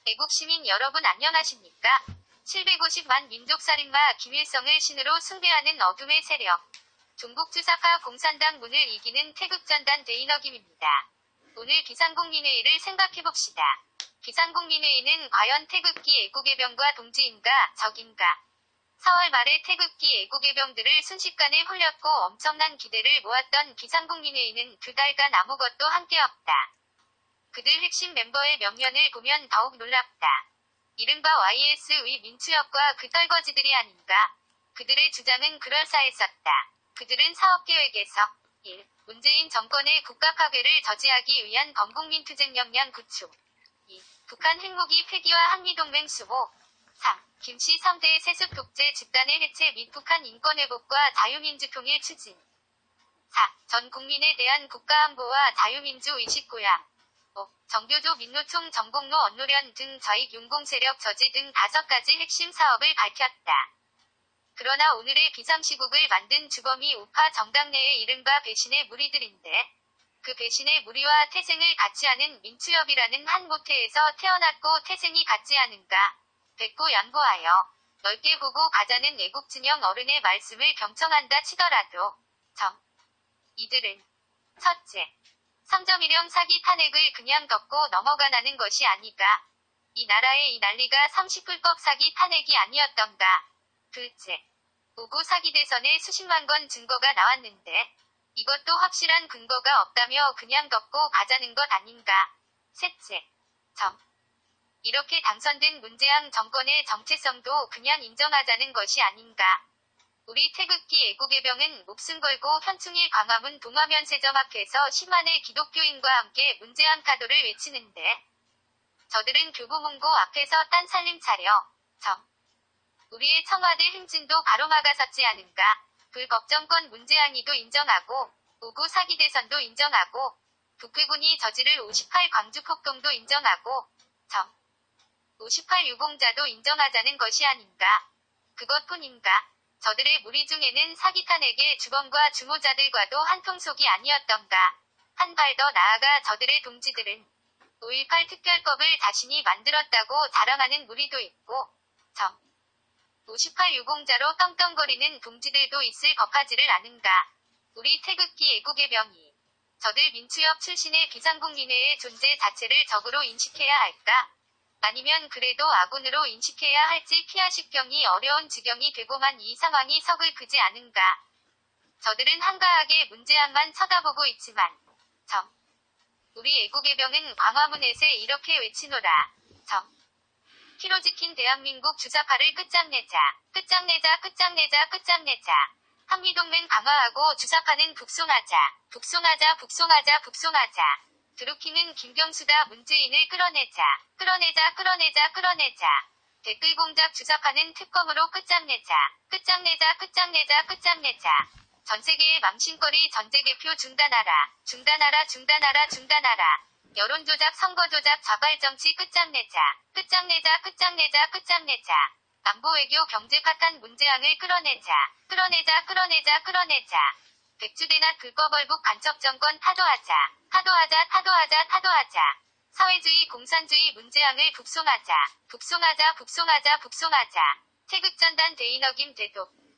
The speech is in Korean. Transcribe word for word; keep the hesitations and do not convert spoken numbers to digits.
애국시민 여러분 안녕하십니까? 칠백오십만 민족살인마 김일성을 신으로 숭배하는 어둠의 세력. 종북주사파 공산당 문을 이기는 태극전단 대인어김입니다. 오늘 비상국민회의를 생각해봅시다. 비상국민회의는 과연 태극기 애국애병과 동지인가 적인가? 사월 말에 태극기 애국애병들을 순식간에 홀렸고 엄청난 기대를 모았던 비상국민회의는 두 달간 아무것도 한 게 없다. 그들 핵심 멤버의 면면을 보면 더욱 놀랍다. 이른바 와이에스의 민추혁과 그 떨거지들이 아닌가. 그들의 주장은 그럴싸했었다. 그들은 사업계획에서 일. 문재인 정권의 국가 파괴를 저지하기 위한 범국민 투쟁 역량 구축. 이. 북한 핵무기 폐기와 한미동맹 수호. 삼. 김씨 삼 대 세습 독재 집단의 해체 및 북한 인권회복과 자유민주통일 추진. 사. 전 국민에 대한 국가안보와 자유민주의식 고양. 오. 정교조 민노총 정공로 언노련 등 좌익 용공세력 저지 등 다섯 가지 핵심 사업을 밝혔다. 그러나 오늘의 비상시국을 만든 주범이 우파 정당 내의 이른바 배신의 무리들인데, 그 배신의 무리와 태생을 같이 하는 민추협이라는 한 모태에서 태어났고 태생이 같지 않은가. 뱉고 양보하여 넓게 보고 가자는 애국진영 어른의 말씀을 경청한다 치더라도 점. 이들은 첫째. 삼점일형 사기 탄핵을 그냥 덮고 넘어가라는 것이 아니가. 이 나라의 이 난리가 삼십불법 사기 탄핵이 아니었던가. 둘째. 오구 사기 대선에 수십만 건 증거가 나왔는데 이것도 확실한 근거가 없다며 그냥 덮고 가자는 것 아닌가. 셋째. 점. 이렇게 당선된 문재양 정권의 정체성도 그냥 인정하자는 것이 아닌가. 우리 태극기 애국애병은 목숨 걸고 현충일 광화문 동화면세점 앞에서 십만의 기독교인과 함께 문재양 타도를 외치는데 저들은 교보문고 앞에서 딴 살림 차려. 점. 우리의 청와대 행진도 가로막아섰지 않은가. 불법정권 문재양이도 인정하고 오구 사기 대선도 인정하고 북괴군이 저지를 오십팔 광주폭동도 인정하고 점. 오십팔 유공자도 인정하자는 것이 아닌가. 그것뿐인가. 저들의 무리 중에는 사기 탄핵의 주범과 주모자들과도 한통속이 아니었던가. 한 발 더 나아가 저들의 동지들은 오일팔 특별법을 자신이 만들었다고 자랑하는 무리도 있고 점. 오십팔 유공자로 떵떵거리는 동지들도 있을 법하지를 않은가. 우리 태극기 애국애병이 저들 민추협 출신의 비상국민회의 존재 자체를 적으로 인식해야 할까? 아니면 그래도 아군으로 인식해야 할지 피하식경이 어려운 지경이 되고만 이 상황이 서글프지 않은가. 저들은 한가하게 문재양만 쳐다보고 있지만 점. 우리 애국애병은 광화문에서 이렇게 외치노라. 점. 피로 지킨 대한민국 주사파를 끝장내자. 끝장내자 끝장내자 끝장내자. 한미동맹 강화하고 주사파는 북송하자. 북송하자 북송하자 북송하자. 드루킹은 김경수다 문재인을 끌어내자. 끌어내자 끌어내자 끌어내자. 댓글 공작 주사파는 특검으로 끝장내자. 끝장내자 끝장내자 끝장내자. 전세계의 망신거리 전재개표 중단하라. 중단하라 중단하라 중단하라. 여론조작 선거조작 좌발정치 끝장내자. 끝장내자 끝장내자 끝장내자. 안보외교 경제 파탄 문재양을 끌어내자. 끌어내자 끌어내자 끌어내자. 백주대낮 불법월북 간첩정권 타도하자. 타도하자 타도하자 타도하자. 사회주의 공산주의 문재양을 북송하자. 북송하자 북송하자 북송하자. 태극전단 대인어김 대독.